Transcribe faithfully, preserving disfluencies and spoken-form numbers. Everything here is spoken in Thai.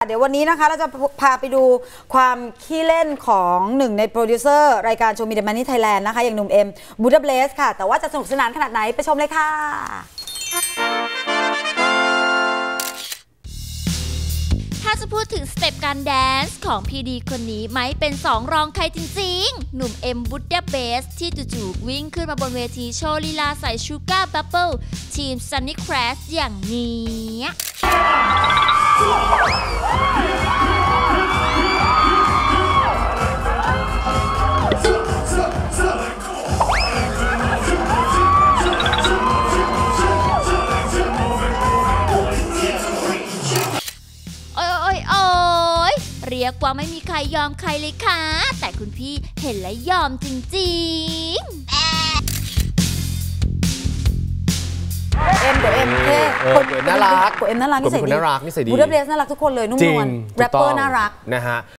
เดี๋ยววันนี้นะคะเราจะพาไปดูความขี้เล่นของหนึ่งในโปรดิวเซอร์รายการโชว์มีเดอะมันนี่ไทยแลนด์นะคะอย่างหนุ่มเอ็มบูดาเบสค่ะแต่ว่าจะสนุกสนานขนาดไหนไปชมเลยค่ะถ้าจะพูดถึงสเต็ปการแดนซ์ของพีดีคนนี้ไม่เป็นสองรองใครจริงๆหนุ่มเอ็มบูดาเบสที่จู่ๆวิ่งขึ้นมาบนเวทีโชว์ลีลาใส่ชูการ์บับเบิลทีมซันนี่แครชอย่างนี้เรียกว่าไม่มีใครยอมใครเลยค่ะแต่คุณพี่เห็นและยอมจริงๆเอ็มเดี๋ยวเอ็มเท่คนน่ารักคนเอ็มน่ารักนิสัยดีน่ารักนิสัยดีบูดาเบสน่ารักทุกคนเลยนุ่มนวลแรปเปอร์น่ารักนะฮะ